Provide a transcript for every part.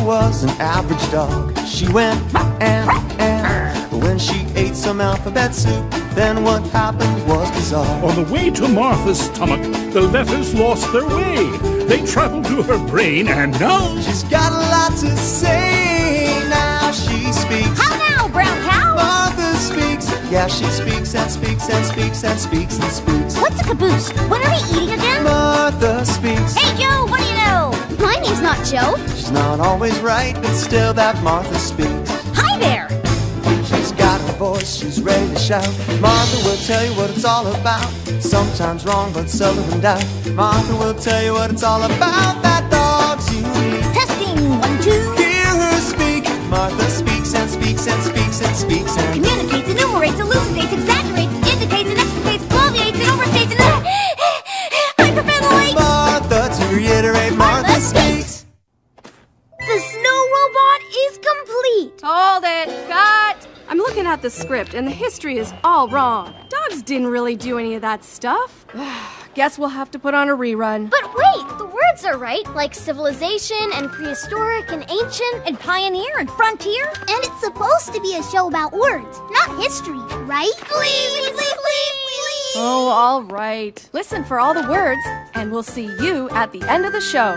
was an average dog. She went and when she ate some alphabet soup, then what happened was bizarre. On the way to Martha's stomach, the letters lost their way. They traveled to her brain, and now she's got a lot to say. Now she speaks. How now, brown cow? Martha speaks. Yeah, she speaks and speaks and speaks and speaks and speaks. What's a caboose? What are we eating again? Martha speaks. Hey, Joe, what do you know? My name's not Joe. She's not always right, but still that Martha speaks. Hi there. She's got a voice, she's ready to shout. Martha will tell you what it's all about. Sometimes wrong, but seldom in doubt. Martha will tell you what it's all about. That dog's unique. Testing, 1, 2. Hear her speak. Martha speaks and speaks and speaks and speaks and communicates, enumerates, elucidates, exaggerates, indicates, and explicates, bloviates, and overstates, and hyperventilates. Martha, to reiterate, Martha speaks. The snow robot is complete. Hold it! Cut! I'm looking at the script, and the history is all wrong. Dogs didn't really do any of that stuff. Guess we'll have to put on a rerun. But wait, the words are right, like civilization and prehistoric and ancient and pioneer and frontier. And it's supposed to be a show about words, not history, right? Please. Oh, all right. Listen for all the words, and we'll see you at the end of the show.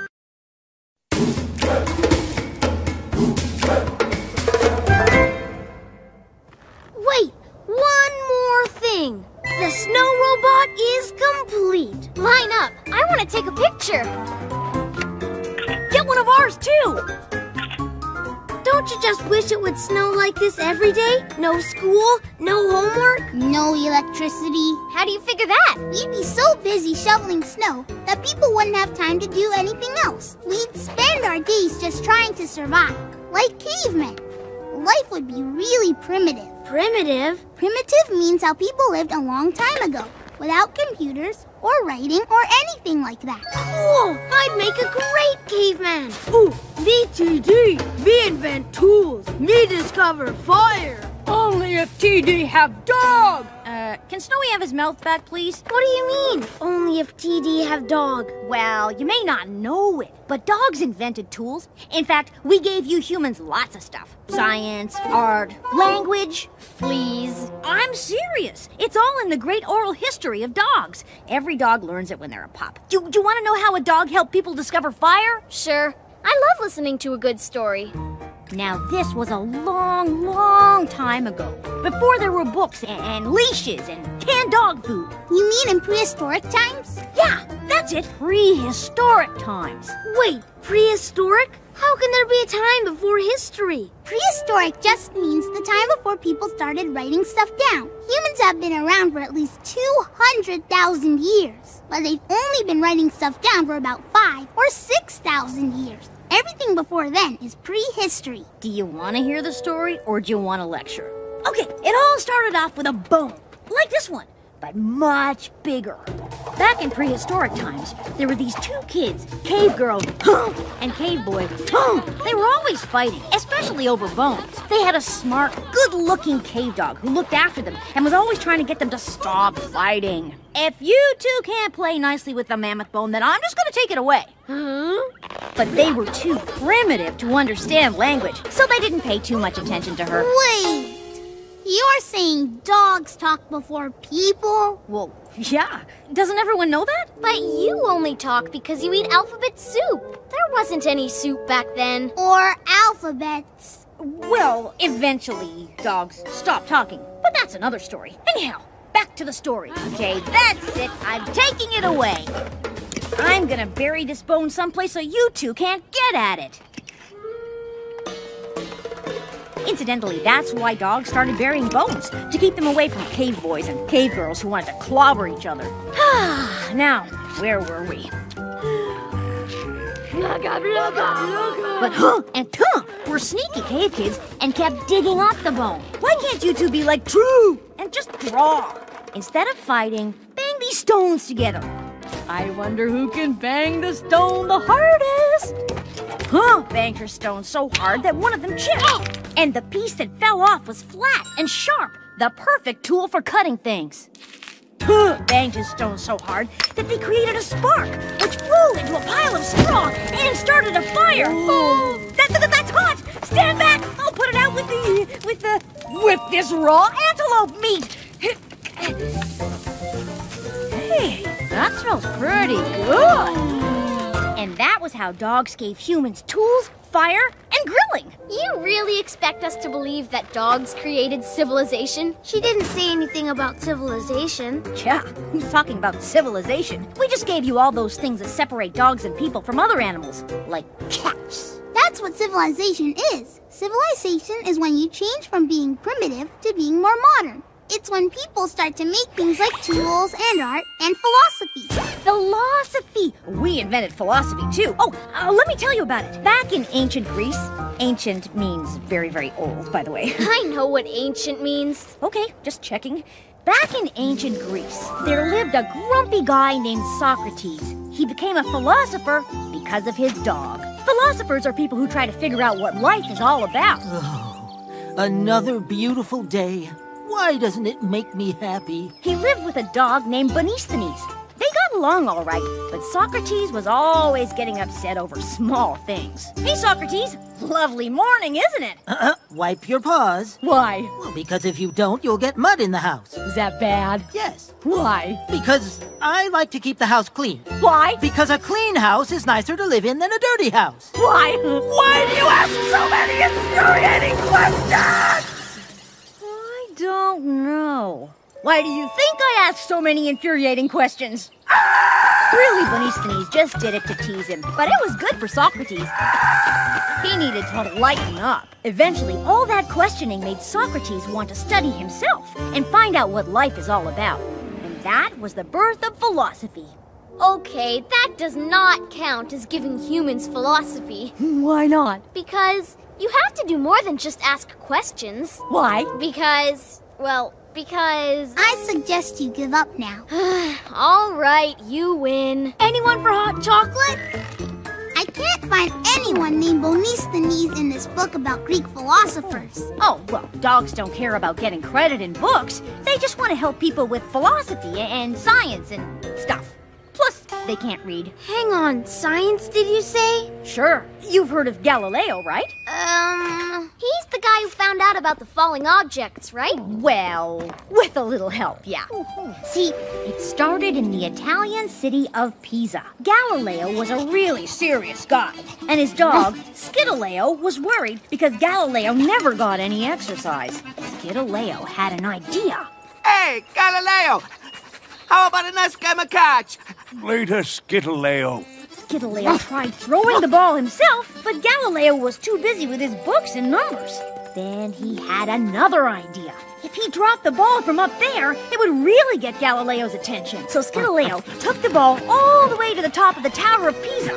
Wait, one more thing. The snow robot is complete. Line up. I want to take a picture. Get one of ours, too. Don't you just wish it would snow like this every day? No school, no homework? No electricity. How do you figure that? We'd be so busy shoveling snow that people wouldn't have time to do anything else. We'd spend our days just trying to survive, like cavemen. Life would be really primitive. Primitive? Primitive means how people lived a long time ago, without computers or writing or anything like that. Cool! I'd make a great caveman. Ooh, me TD, me invent tools, me discover fire. Only if TD have dog. Can Snowy have his mouth back, please? What do you mean, only if TD have dog? Well, you may not know it, but dogs invented tools. In fact, we gave you humans lots of stuff. Science, art, language, fleas. I'm serious. It's all in the great oral history of dogs. Every dog learns it when they're a pup. Do you want to know how a dog helped people discover fire? Sure. I love listening to a good story. Now, this was a long, long time ago, before there were books and leashes and canned dog food. You mean in prehistoric times? Yeah, that's it. Prehistoric times. Wait, prehistoric? How can there be a time before history? Prehistoric just means the time before people started writing stuff down. Humans have been around for at least 200,000 years, but they've only been writing stuff down for about 5 or 6,000 years. Everything before then is prehistory. Do you want to hear the story, or do you want a lecture? Okay, it all started off with a bone, like this one, but much bigger. Back in prehistoric times, there were these two kids, Cave Girl and Cave Boy. They were always fighting, especially over bones. They had a smart, good-looking cave dog who looked after them and was always trying to get them to stop fighting. If you two can't play nicely with the mammoth bone, then I'm just going to take it away. But they were too primitive to understand language, so they didn't pay too much attention to her. Wait, you're saying dogs talk before people? Well, yeah. Doesn't everyone know that? But you only talk because you eat alphabet soup. There wasn't any soup back then. Or alphabets. Well, eventually dogs stopped talking, but that's another story. Anyhow, back to the story. Okay, that's it. I'm taking it away. I'm gonna bury this bone someplace so you two can't get at it. Incidentally, that's why dogs started burying bones, to keep them away from cave boys and cave girls who wanted to clobber each other. Now, where were we? But and were sneaky cave kids and kept digging up the bone. Why can't you two be like true and just draw? Instead of fighting, bang these stones together. I wonder who can bang the stone the hardest. Banged her stone so hard that one of them chipped. And the piece that fell off was flat and sharp, the perfect tool for cutting things. Banged his stone so hard that they created a spark, which flew into a pile of straw and started a fire. That stand back! I'll put it out with this raw antelope meat! Hey, that smells pretty good! And that was how dogs gave humans tools, fire, and grilling. You really expect us to believe that dogs created civilization? She didn't say anything about civilization. Yeah, who's talking about civilization? We just gave you all those things that separate dogs and people from other animals, like cats. That's what civilization is. Civilization is when you change from being primitive to being more modern. It's when people start to make things like tools and art and philosophy. Philosophy! We invented philosophy too. Oh, let me tell you about it. Back in ancient Greece, ancient means very, very old, by the way. I know what ancient means. Okay, just checking. Back in ancient Greece, there lived a grumpy guy named Socrates. He became a philosopher because of his dog. Philosophers are people who try to figure out what life is all about. Oh, another beautiful day. Why doesn't it make me happy? He lived with a dog named Bonisthenes. They got along all right, but Socrates was always getting upset over small things. Hey, Socrates, lovely morning, isn't it? Wipe your paws. Why? Well, because if you don't, you'll get mud in the house. Is that bad? Yes. Why? Because I like to keep the house clean. Why? Because a clean house is nicer to live in than a dirty house. Why? Why do you ask so many infuriating questions? I don't know. Why do you think I asked so many infuriating questions? Really, Bonisthenes just did it to tease him, but it was good for Socrates. He needed to lighten up. Eventually, all that questioning made Socrates want to study himself and find out what life is all about. And that was the birth of philosophy. Okay, that does not count as giving humans philosophy. Why not? Because you have to do more than just ask questions. Why? Because I suggest you give up now. All right, you win. Anyone for hot chocolate? I can't find anyone named Bonisthenes in this book about Greek philosophers. Oh, well, dogs don't care about getting credit in books. They just want to help people with philosophy and science and stuff. Plus, they can't read. Hang on, science did you say? Sure. You've heard of Galileo, right? He's the guy who found out about the falling objects, right? Well, with a little help, yeah. See, it started in the Italian city of Pisa. Galileo was a really serious guy, and his dog, Skitoleo, was worried because Galileo never got any exercise. Skitoleo had an idea. Hey, Galileo! How about a nice game of catch? Later, Skitoleo. Skitoleo tried throwing the ball himself, but Galileo was too busy with his books and numbers. Then he had another idea. If he dropped the ball from up there, it would really get Galileo's attention. So Skitoleo took the ball all the way to the top of the Tower of Pisa.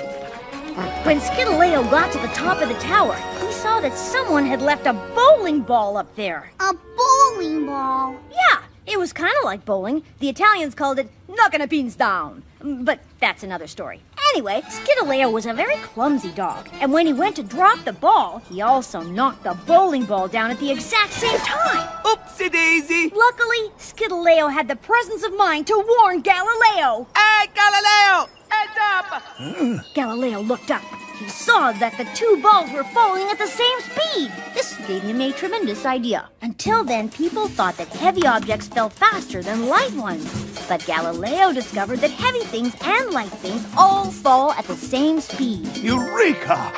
When Skitoleo got to the top of the tower, he saw that someone had left a bowling ball up there. A bowling ball? Yeah. It was kind of like bowling. The Italians called it knocking a pins down. But that's another story. Anyway, Skitoleo was a very clumsy dog. And when he went to drop the ball, he also knocked the bowling ball down at the exact same time. Oopsie daisy! Luckily, Skitoleo had the presence of mind to warn Galileo. Hey, Galileo! Heads up! Galileo looked up. He saw that the two balls were falling at the same speed. This gave him a tremendous idea. Until then, people thought that heavy objects fell faster than light ones. But Galileo discovered that heavy things and light things all fall at the same speed. Eureka!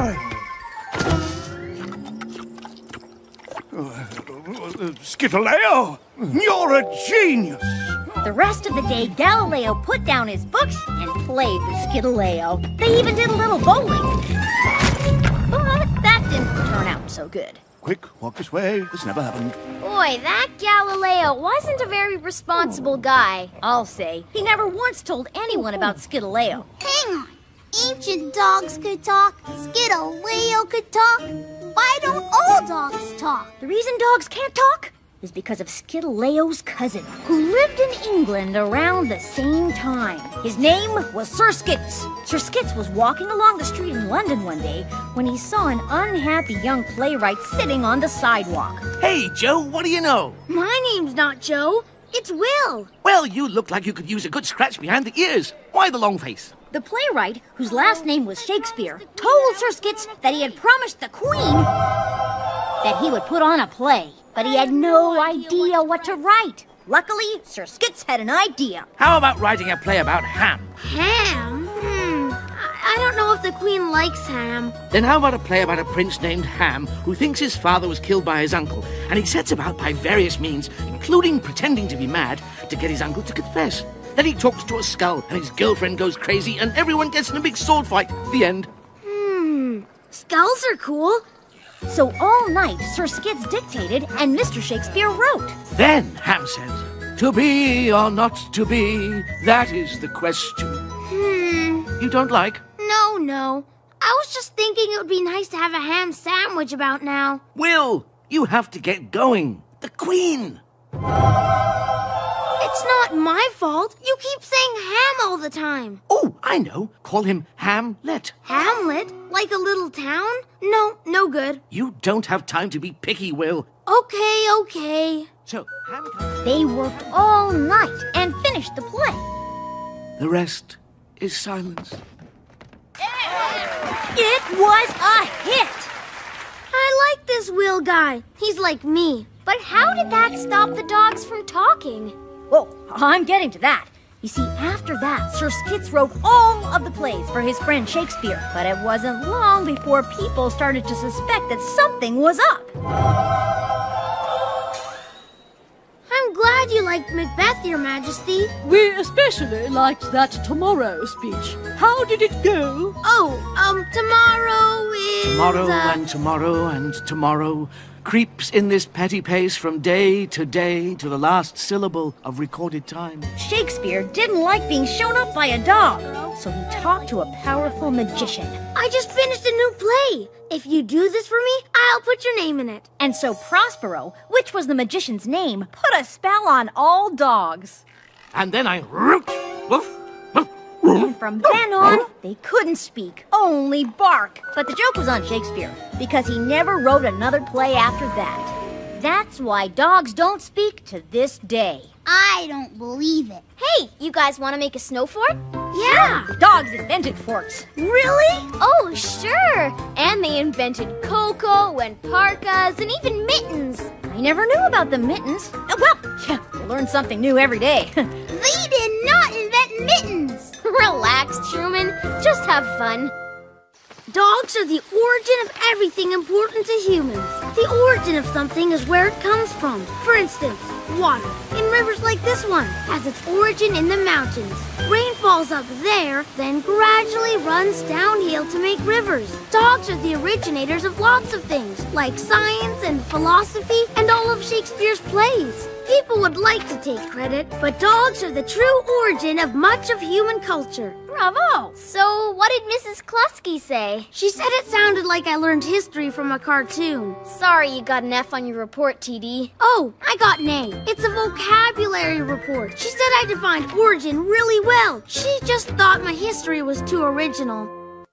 Skitoleo, you're a genius! The rest of the day, Galileo put down his books and played with Skitoleo. They even did a little bowling. But that didn't turn out so good. Quick, walk this way. This never happened. Boy, that Galileo wasn't a very responsible guy. I'll say, he never once told anyone about Skitoleo. Hang on. Ancient dogs could talk. Skitoleo could talk. Why don't all dogs talk? The reason dogs can't talk is because of Skitoleo's cousin, who lived in England around the same time. His name was Sir Skits. Sir Skits was walking along the street in London one day when he saw an unhappy young playwright sitting on the sidewalk. Hey, Joe, what do you know? My name's not Joe. It's Will. Well, you look like you could use a good scratch behind the ears. Why the long face? The playwright, whose last name was Shakespeare, told Sir Skits that he had promised the Queen that he would put on a play, but he had no idea what to write. Luckily, Sir Skits had an idea. How about writing a play about ham? Ham? I don't know if the Queen likes ham. Then how about a play about a prince named Ham who thinks his father was killed by his uncle, and he sets about by various means, including pretending to be mad, to get his uncle to confess. Then he talks to a skull, and his girlfriend goes crazy, and everyone gets in a big sword fight. The end. Skulls are cool. So all night, Sir Skits dictated and Mr. Shakespeare wrote. Then Ham says, "To be or not to be, that is the question." You don't like? No. I was just thinking it would be nice to have a ham sandwich about now. Will, you have to get going. The Queen. It's not my fault. You keep saying ham all the time. Oh, I know. Call him Hamlet. Hamlet? Like a little town? No good. You don't have time to be picky, Will. Okay. So, Ham... They worked all night and finished the play. The rest is silence. It was a hit! I like this Will guy. He's like me. But how did that stop the dogs from talking? Well, I'm getting to that. You see, after that, Sir Skits wrote all of the plays for his friend Shakespeare. But it wasn't long before people started to suspect that something was up. I'm glad you liked Macbeth, Your Majesty. We especially liked that tomorrow speech. How did it go? Tomorrow is... Tomorrow and tomorrow and tomorrow creeps in this petty pace from day to the last syllable of recorded time. Shakespeare didn't like being shown up by a dog, so he talked to a powerful magician. I just finished a new play. If you do this for me, I'll put your name in it. And so Prospero, which was the magician's name, put a spell on all dogs. And then I... Woof, woof. And from then on, they couldn't speak, only bark. But the joke was on Shakespeare, because he never wrote another play after that. That's why dogs don't speak to this day. I don't believe it. Hey, you guys want to make a snow fort? Yeah. Dogs invented forts. Really? Oh, sure. And they invented cocoa and parkas and even mittens. I never knew about the mittens. You learn something new every day. They did not invent mittens. Relax, Truman. Just have fun. Dogs are the origin of everything important to humans. The origin of something is where it comes from. For instance, water, in rivers like this one, has its origin in the mountains. Rain falls up there, then gradually runs downhill to make rivers. Dogs are the originators of lots of things, like science and philosophy and all of Shakespeare's plays. People would like to take credit, but dogs are the true origin of much of human culture. Bravo! So, what did Mrs. Klusky say? She said it sounded like I learned history from a cartoon. Sorry you got an F on your report, TD. Oh, I got an A. It's a vocabulary report. She said I defined origin really well. She just thought my history was too original.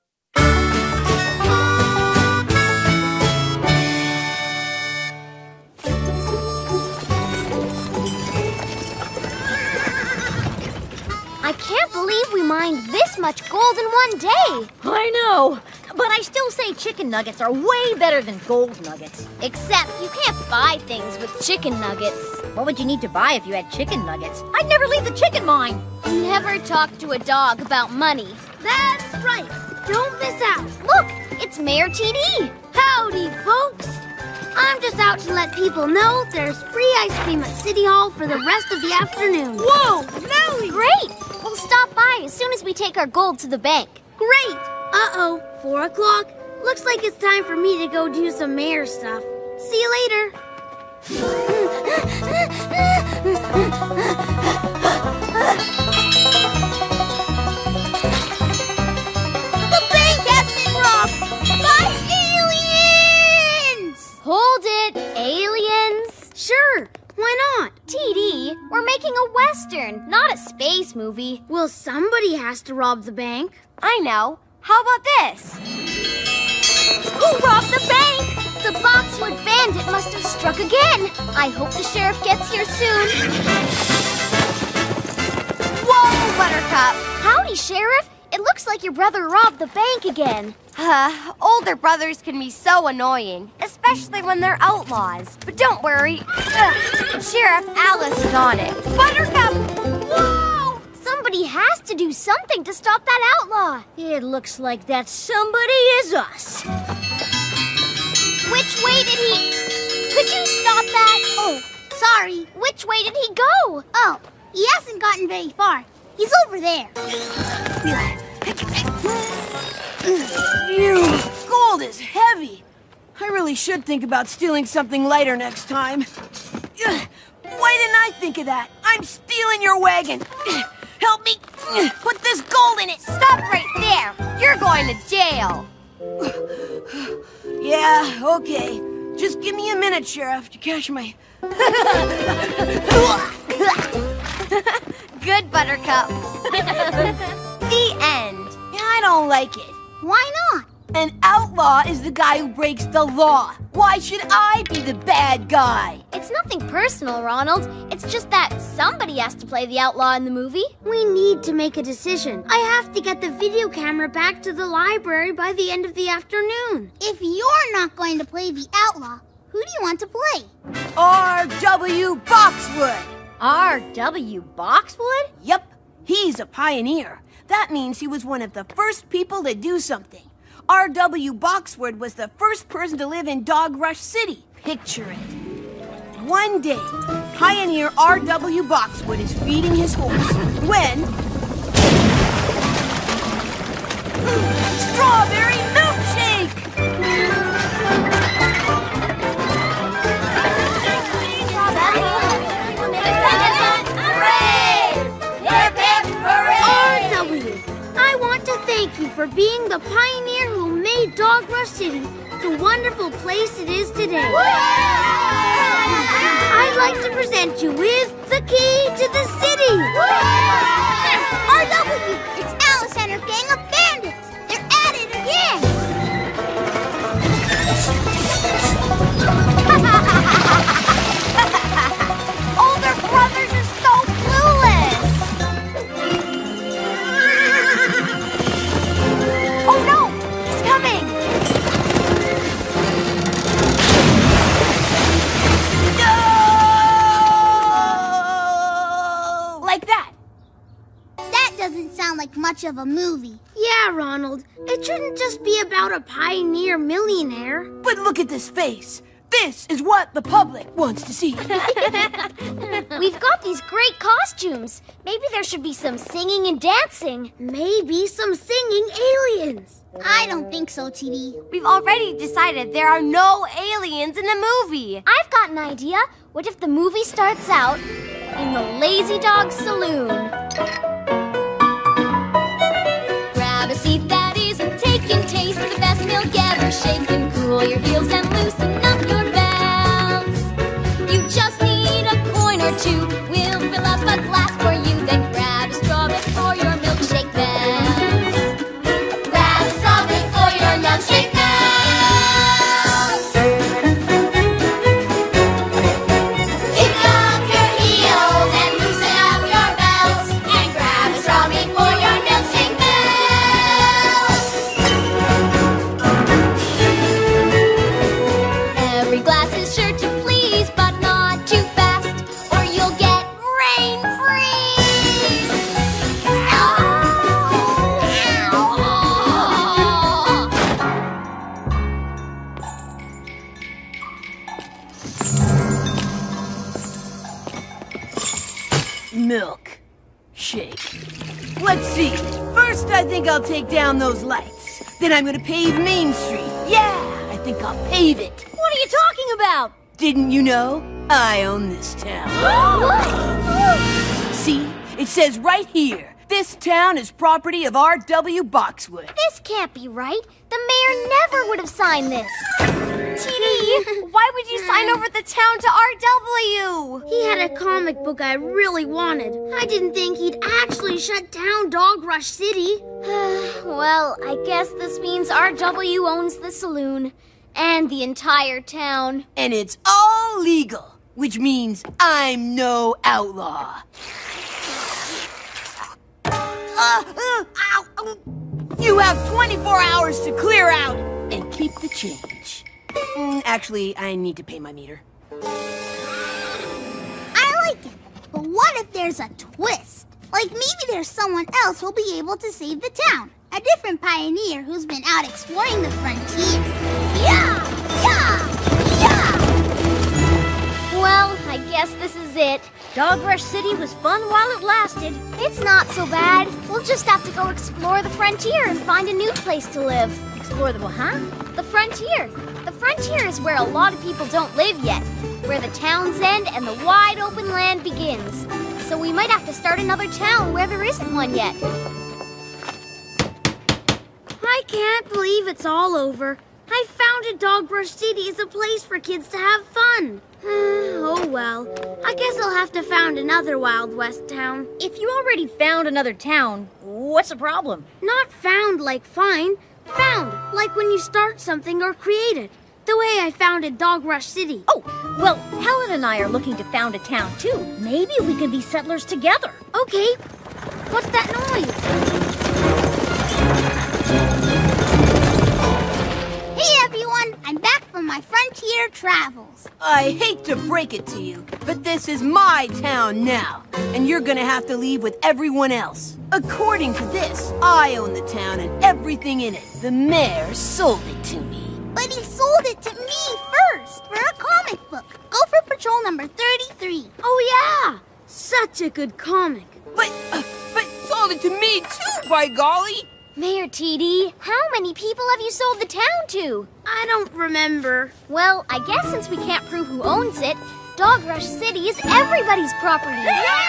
I can't believe we mined this much gold in one day. I know, but I still say chicken nuggets are way better than gold nuggets. Except you can't buy things with chicken nuggets. What would you need to buy if you had chicken nuggets? I'd never leave the chicken mine. Never talk to a dog about money. That's right. Don't miss out. Look, it's Mayor TD. Howdy, folks. I'm just out to let people know there's free ice cream at City Hall for the rest of the afternoon. Whoa, Nellie! Great. We'll stop by as soon as we take our gold to the bank. Great. Uh-oh, 4 o'clock. Looks like it's time for me to go do some mayor stuff. See you later. The bank has been robbed by aliens! Hold it, aliens. Sure, why not? TD, we're making a Western, not a space movie. Well, somebody has to rob the bank. I know. How about this? Who robbed the bank? The Boxwood Bandit must have struck again. I hope the sheriff gets here soon. Whoa, Buttercup. Howdy, Sheriff. It looks looks like your brother robbed the bank again. Older brothers can be so annoying, especially when they're outlaws. But don't worry. Sheriff Alice is on it. Buttercup! Whoa! Somebody has to do something to stop that outlaw. It looks like that somebody is us. Which way did he... Could you stop that? Oh, sorry. Which way did he go? Oh, he hasn't gotten very far. He's over there. Phew, gold is heavy. I really should think about stealing something lighter next time. Why didn't I think of that? I'm stealing your wagon. Help me put this gold in it. Stop right there. You're going to jail. Yeah, okay. Just give me a minute, Sheriff, to catch my... Good, Buttercup. The end. I don't like it. Why not? An outlaw is the guy who breaks the law. Why should I be the bad guy? It's nothing personal, Ronald. It's just that somebody has to play the outlaw in the movie. We need to make a decision. I have to get the video camera back to the library by the end of the afternoon. If you're not going to play the outlaw, who do you want to play? R.W. Boxwood. R.W. Boxwood? Yep, he's a pioneer. That means he was one of the first people to do something. R.W. Boxwood was the first person to live in Dog Rush City. Picture it. One day, pioneer R.W. Boxwood is feeding his horse when... Strawberry milkshake! R.W., I want to thank you for being the pioneer who made Dog Rush City the wonderful place it is today. I'd like to present you with the key to the city. R.W., it's Alice and her gang of bandits. They're at it again. Older brothers are so clueless. Oh no, he's coming. No! Like that. That doesn't sound like much of a movie. Yeah, Ronald. It shouldn't just be about a pioneer millionaire. But look at this face. This is what the public wants to see. We've got these great costumes. Maybe there should be some singing and dancing. Maybe some singing aliens. I don't think so, TD. We've already decided there are no aliens in the movie. I've got an idea. What if the movie starts out in the Lazy Dog Saloon? Grab a seat that isn't taken. Taste the best milk ever shaken. Cool your heels and loosen up your belts. You just need a coin or two. We'll fill up a glass for you. Then grab a strawberry for your milkshake bells. Grab a strawberry for your milkshake bells. Kick up your heels and loosen up your belts. And grab a strawberry for your milkshake bells. Every glass is sure to please, but not too fast, or you'll get rain freeze. Milk. Shake. Let's see. First, I think I'll take down those lights. Then I'm gonna pave Main Street. Yeah, I think I'll pave it. What are you talking about? Didn't you know? I own this town. See? It says right here, this town is property of R.W. Boxwood. This can't be right. The mayor never would have signed this. TD, why would you sign over the town to RW? He had a comic book I really wanted. I didn't think he'd actually shut down Dog Rush City. Well, I guess this means RW owns the saloon and the entire town. And it's all legal, which means I'm no outlaw. Ow! You have 24 hours to clear out and keep the change. Actually, I need to pay my meter. I like it. But what if there's a twist? Like maybe there's someone else who'll be able to save the town. A different pioneer who's been out exploring the frontier. Yeah! Yeah! Yeah! Well, I guess this is it. Dog Rush City was fun while it lasted. It's not so bad. We'll just have to go explore the frontier and find a new place to live. Explore the what, huh? The frontier. The frontier is where a lot of people don't live yet, where the towns end and the wide open land begins. So we might have to start another town where there isn't one yet. I can't believe it's all over. I founded Dog Rush City as a place for kids to have fun. Oh well, I guess I'll have to found another Wild West town. If you already found another town, what's the problem? Not found like find, found like when you start something or create it. The way I founded Dog Rush City. Oh, well, Helen and I are looking to found a town too. Maybe we can be settlers together. Okay, what's that noise? Hey everyone, I'm back from my frontier travels. I hate to break it to you, but this is my town now, and you're gonna have to leave with everyone else. According to this, I own the town and everything in it. The mayor sold it to me. But he sold it to me first for a comic book. Gopher Patrol number 33. Oh yeah, such a good comic. But sold it to me too, by golly. Mayor TD, how many people have you sold the town to? I don't remember. Well, I guess since we can't prove who owns it, Dog Rush City is everybody's property.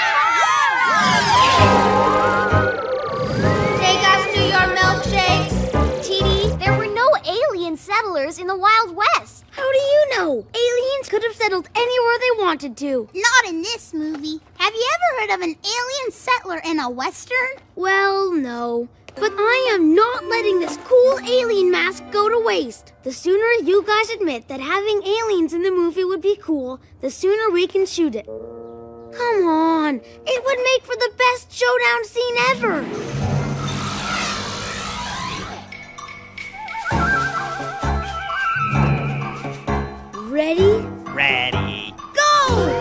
Take us to your milkshakes. TD, there were no alien settlers in the Wild West. How do you know? Aliens could have settled anywhere they wanted to. Not in this movie. Have you ever heard of an alien settler in a Western? Well, no. But I am not letting this cool alien mask go to waste. The sooner you guys admit that having aliens in the movie would be cool, the sooner we can shoot it. Come on, it would make for the best showdown scene ever. Ready? Ready. Go!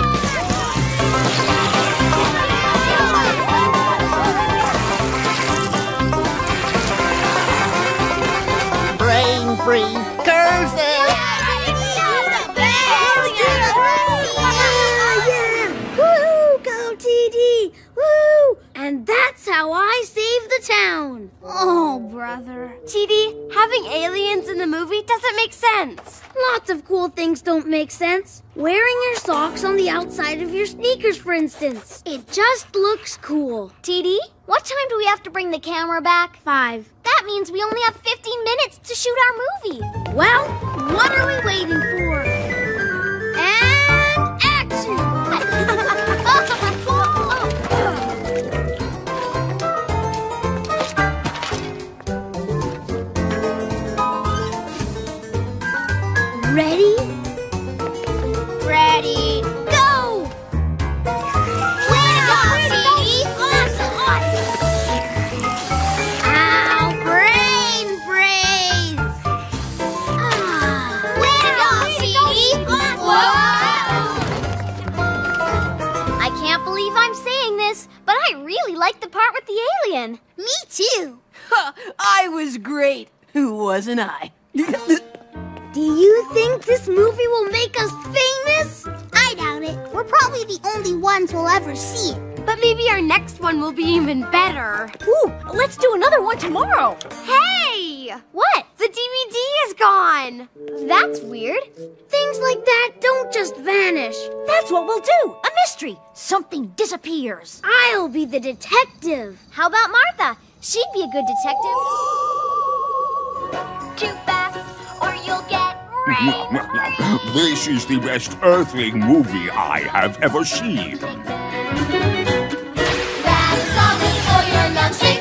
Brain freeze. Curse it! Woo! Go TD! Woo! And that's how I saved the town. Oh, brother. TD, having aliens in the movie doesn't make sense. Lots of cool things don't make sense. Wearing your socks on the outside of your sneakers, for instance. It just looks cool. TD, what time do we have to bring the camera back? 5. That means we only have 15 minutes to shoot our movie. Well, what are we waiting for? And action! Ready? Ready. Go! Way to go, TD! Awesome, awesome! Ow, brain freeze! Way to go, TD! I can't believe I'm saying this, but I really like the part with the alien. Me too. I was great. Who wasn't I? Do you think this movie will make us famous? I doubt it. We're probably the only ones who'll ever see it. But maybe our next one will be even better. Ooh, let's do another one tomorrow. Hey! What? The DVD is gone. That's weird. Things like that don't just vanish. That's what we'll do. A mystery. Something disappears. I'll be the detective. How about Martha? She'd be a good detective. Too fast, or you'll get rain. This is the best Earthling movie I have ever seen. That's something for your milkshake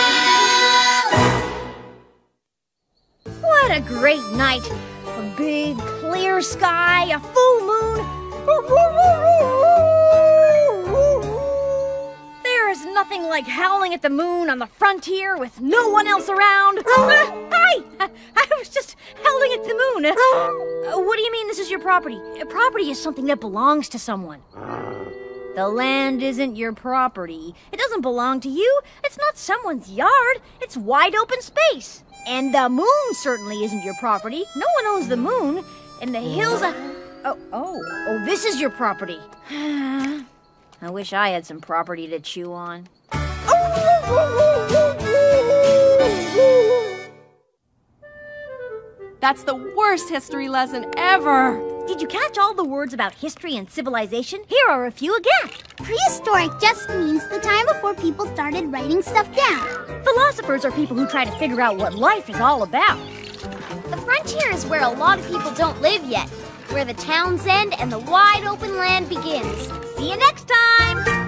now. What a great night. A big, clear sky, a full moon. There is nothing like howling at the moon on the frontier with no one else around. Hi! I was just howling at the moon. What do you mean this is your property? Property is something that belongs to someone. The land isn't your property. It doesn't belong to you. It's not someone's yard. It's wide open space. And the moon certainly isn't your property. No one owns the moon. And the hills... Oh, this is your property. I wish I had some property to chew on. That's the worst history lesson ever. Did you catch all the words about history and civilization? Here are a few again. Prehistoric just means the time before people started writing stuff down. Philosophers are people who try to figure out what life is all about. The frontier is where a lot of people don't live yet, where the towns end and the wide open land begins. See you next time!